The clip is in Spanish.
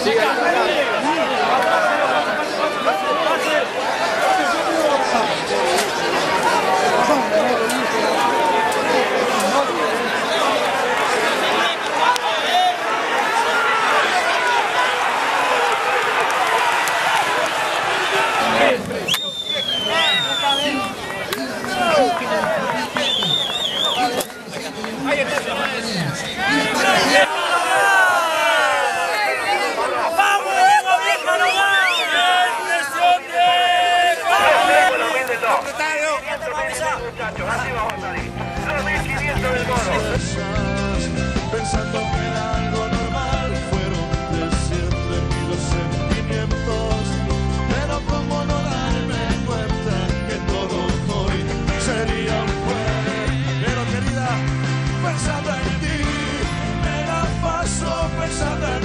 Pensando que era algo normal, fueron de siempre mis sentimientos. Pero cómo no darme cuenta que todo hoy sería un juego. Pero querida, pensando en ti, me la paso pensando en